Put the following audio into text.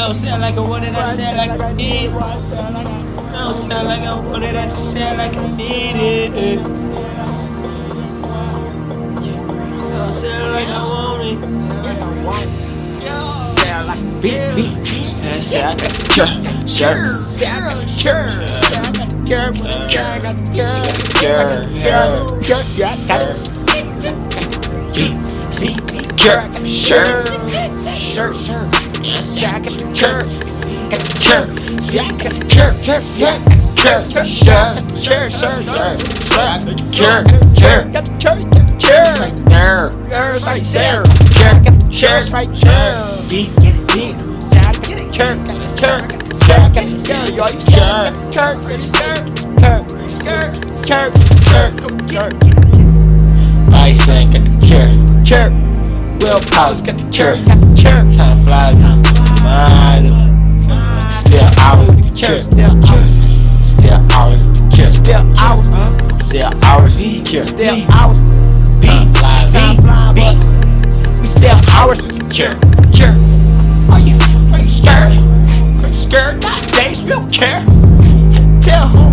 don't sound like I want it, I sound like I need it. I don't sound like I want it, I just sound like I need it. I don't sound like I want it. Sound like a beat. Sound like a church. Sound like a church. Bison got the cure. Willpower's got the cure. Time flies, mind. Still hours with the cure. Still hours with the cure. Still hours with the cure. Still hours. Time flies, we still hours with the cure. Are you scared? Scared? Nowadays we don't care. Tell